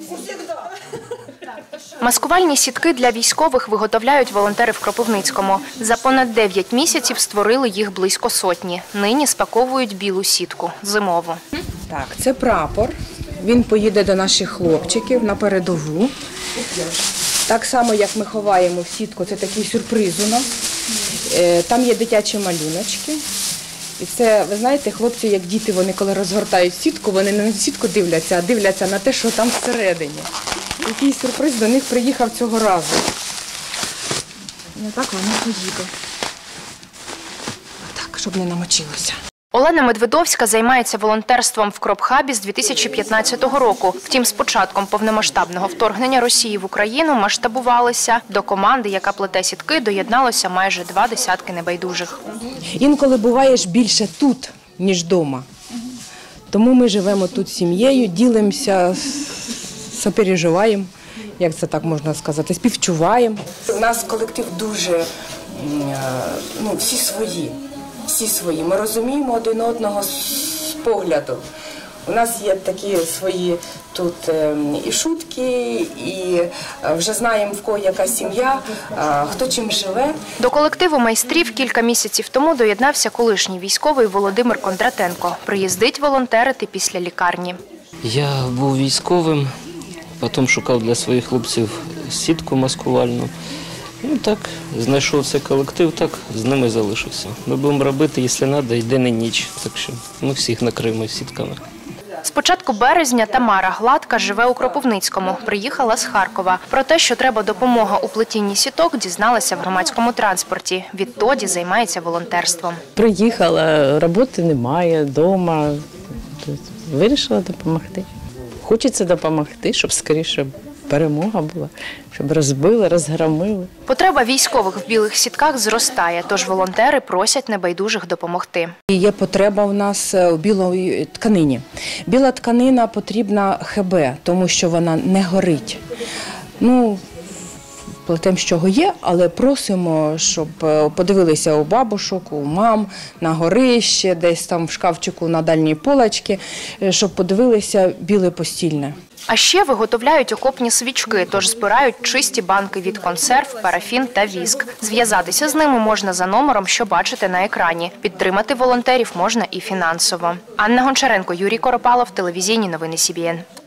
Маскувальні сітки для військових виготовляють волонтери в Кропивницькому. За понад 9 місяців створили їх близько сотні. Нині спаковують білу сітку – зимову. Так, це прапор. Він поїде до наших хлопчиків на передову. Так само, як ми ховаємо в сітку, це такий сюрприз у нас. Там є дитячі малюночки. І це, ви знаєте, хлопці, як діти, вони коли розгортають сітку, вони не на сітку дивляться, а дивляться на те, що там всередині. Який сюрприз до них приїхав цього разу. І так воно поїде. Так, щоб не намочилося. Олена Медведовська займається волонтерством в Кропхабі з 2015 року. Втім, з початком повномасштабного вторгнення Росії в Україну масштабувалися. До команди, яка плете сітки, доєдналося майже 20 небайдужих. Інколи буваєш більше тут, ніж вдома. Тому ми живемо тут з сім'єю, ділимося, сопереживаємо, як це так можна сказати, співчуваємо. У нас колектив дуже, всі свої. Всі свої. Ми розуміємо один одного з погляду. У нас є такі свої тут і шутки, і вже знаємо, в кого яка сім'я, хто чим живе. До колективу майстрів кілька місяців тому доєднався колишній військовий Володимир Кондратенко. Приїздить волонтерити після лікарні. Я був військовим, потім шукав для своїх хлопців сітку маскувальну. Так, знайшов цей колектив, так з ними залишився. Ми будемо робити, якщо треба, і день, і ніч. Так що ми всіх накриємо сітками. З початку березня Тамара Гладка живе у Кропивницькому. Приїхала з Харкова. Про те, що треба допомога у плетінні сіток, дізналася в громадському транспорті. Відтоді займається волонтерством. Приїхала, роботи немає, вдома. Вирішила допомогти. Хочеться допомогти, щоб скоріше перемога була, щоб розбили, розгромили. Потреба військових в білих сітках зростає, тож волонтери просять небайдужих допомогти. Є потреба у нас у білої тканині. Біла тканина потрібна ХБ, тому що вона не горить. Плетемо, з чого є, але просимо, щоб подивилися у бабушок, у мам, на горище, десь там в шкафчику на дальній полочці, щоб подивилися біле постільне. А ще виготовляють окопні свічки, тож збирають чисті банки від консерв, парафін та віск. Зв'язатися з ними можна за номером, що бачите на екрані. Підтримати волонтерів можна і фінансово. Анна Гончаренко, Юрій Коропалов, телевізійні новини СІБІН.